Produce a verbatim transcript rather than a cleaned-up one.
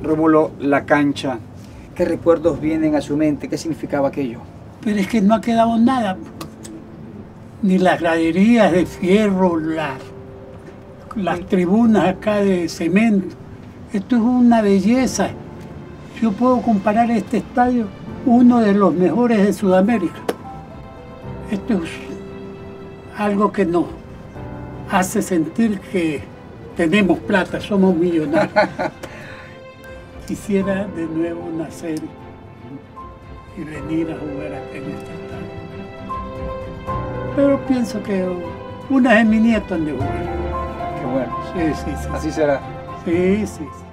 Rómulo, la cancha, ¿qué recuerdos vienen a su mente? ¿Qué significaba aquello? Pero es que no ha quedado nada. Ni las graderías de fierro, las, las tribunas acá de cemento. Esto es una belleza. Yo puedo comparar este estadio, uno de los mejores de Sudamérica. Esto es algo que nos hace sentir que tenemos plata, somos millonarios. Quisiera de nuevo nacer y venir a jugar acá en este estadio. Pero pienso que una de mis nietos han de jugar. Qué bueno. Sí, sí, sí. Así será. Sí, sí, sí.